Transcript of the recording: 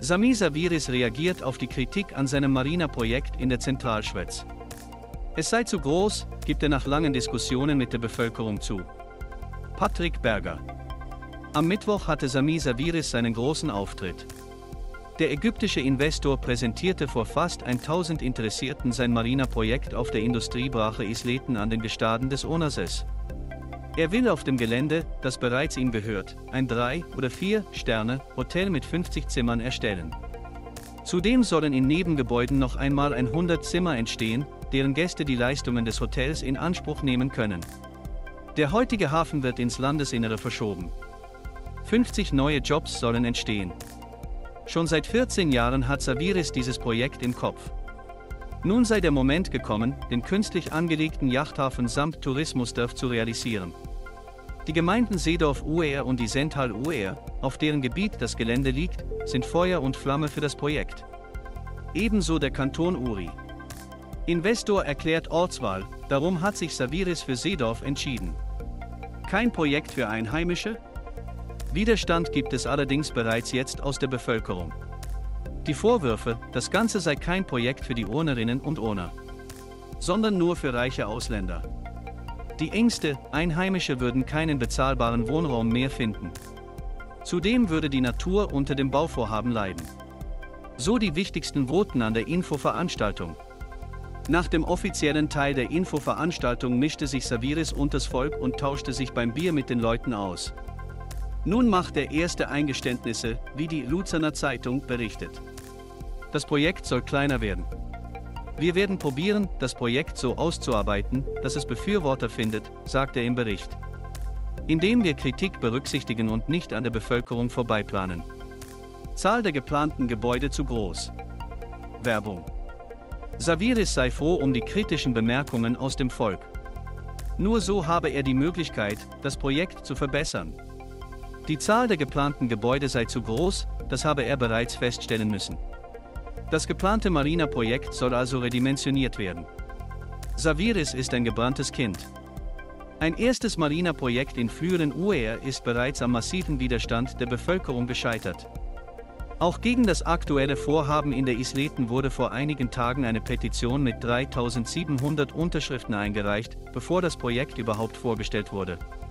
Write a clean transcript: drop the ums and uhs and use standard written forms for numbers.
Sami Sawiris reagiert auf die Kritik an seinem Marina-Projekt in der Zentralschweiz. Es sei zu groß, gibt er nach langen Diskussionen mit der Bevölkerung zu. Patrick Berger. Am Mittwoch hatte Sami Sawiris seinen großen Auftritt. Der ägyptische Investor präsentierte vor fast 1000 Interessierten sein Marina-Projekt auf der Industriebrache Isleten an den Gestaden des Onasses. Er will auf dem Gelände, das bereits ihm gehört, ein 3- oder 4-Sterne-Hotel mit 50 Zimmern erstellen. Zudem sollen in Nebengebäuden noch einmal 100 Zimmer entstehen, deren Gäste die Leistungen des Hotels in Anspruch nehmen können. Der heutige Hafen wird ins Landesinnere verschoben. 50 neue Jobs sollen entstehen. Schon seit 14 Jahren hat Sawiris dieses Projekt im Kopf. Nun sei der Moment gekommen, den künstlich angelegten Yachthafen samt Tourismusdorf zu realisieren. Die Gemeinden Seedorf-Uer und die Sental-Uer, auf deren Gebiet das Gelände liegt, sind Feuer und Flamme für das Projekt. Ebenso der Kanton Uri. Investor erklärt Ortswahl, darum hat sich Sawiris für Seedorf entschieden. Kein Projekt für Einheimische? Widerstand gibt es allerdings bereits jetzt aus der Bevölkerung. Die Vorwürfe, das Ganze sei kein Projekt für die Urnerinnen und Urner, sondern nur für reiche Ausländer. Die Ängste, Einheimische würden keinen bezahlbaren Wohnraum mehr finden. Zudem würde die Natur unter dem Bauvorhaben leiden. So die wichtigsten Voten an der Infoveranstaltung. Nach dem offiziellen Teil der Infoveranstaltung mischte sich Sawiris unters Volk und tauschte sich beim Bier mit den Leuten aus. Nun macht er erste Eingeständnisse, wie die Luzerner Zeitung berichtet. Das Projekt soll kleiner werden. Wir werden probieren, das Projekt so auszuarbeiten, dass es Befürworter findet, sagt er im Bericht. Indem wir Kritik berücksichtigen und nicht an der Bevölkerung vorbeiplanen. Zahl der geplanten Gebäude zu groß. Werbung. Sawiris sei froh um die kritischen Bemerkungen aus dem Volk. Nur so habe er die Möglichkeit, das Projekt zu verbessern. Die Zahl der geplanten Gebäude sei zu groß, das habe er bereits feststellen müssen. Das geplante Marina-Projekt soll also redimensioniert werden. Sawiris ist ein gebranntes Kind. Ein erstes Marina-Projekt in Fluren-Uer ist bereits am massiven Widerstand der Bevölkerung gescheitert. Auch gegen das aktuelle Vorhaben in der Isleten wurde vor einigen Tagen eine Petition mit 3700 Unterschriften eingereicht, bevor das Projekt überhaupt vorgestellt wurde.